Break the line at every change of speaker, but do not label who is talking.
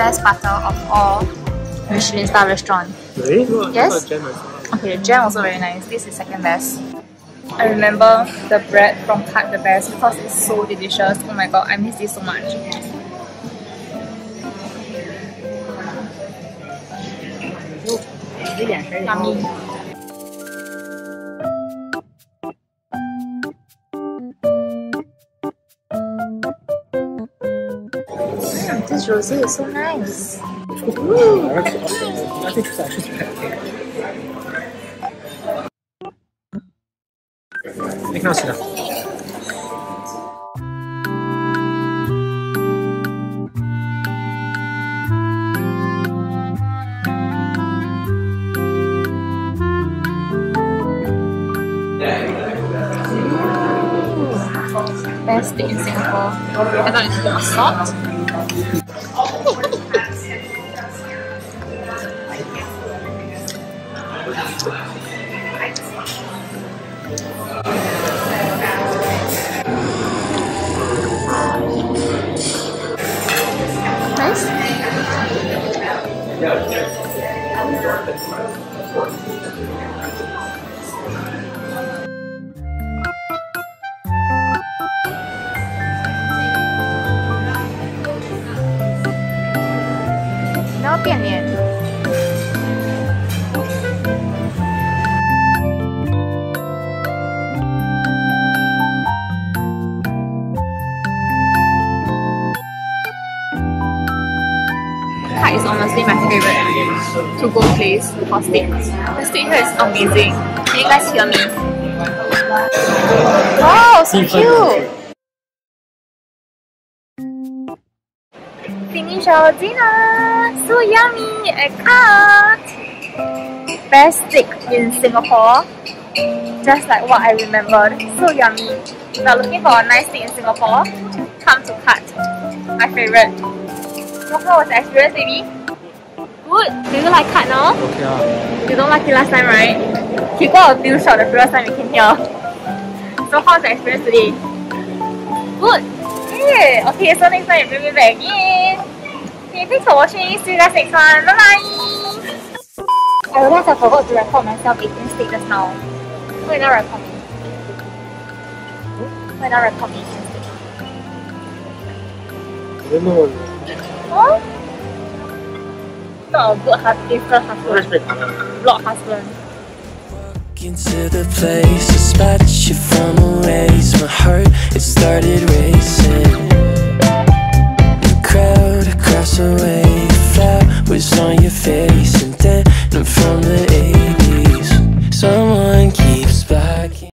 best butter of all Michelin star restaurant.
Really?
Yes? Okay, the jam also very nice. This is second best. I remember the bread from cut the best because it's so delicious. Oh my god, I miss this so much. Yummy. This rosé is so nice.
Ooh. I think it's actually pancake. 你看到吃的。
Best steak in Singapore. I thought it's more salt. Nice. No 变脸。Thai is honestly my favorite to go place for steak. The steak here is amazing. Can you guys hear me? Oh, so cute! Finish our dinner! So yummy! I can't! Best steak in Singapore. Just like what I remembered. So yummy. If you're looking for a nice steak in Singapore, come to Cut. My favorite. So how was the experience, baby? Good! Do you like Cut now?
Okay.
You don't like it last time, right? You got a view shot the previous time you came here. So how's the experience today? Good! Yeah. Okay, so next time you bring me back again. Okay, thanks for watching. See you guys next one. Bye bye! I realized I forgot to record myself eating steak just now. Why not record me? Why not record me eating steak?
I don't know.
Huh? Not a good husband. Vlog husband.
Into the place, I spotted you from a ways. My heart, it started racing. The crowd across the way, flowers on your face, and then from the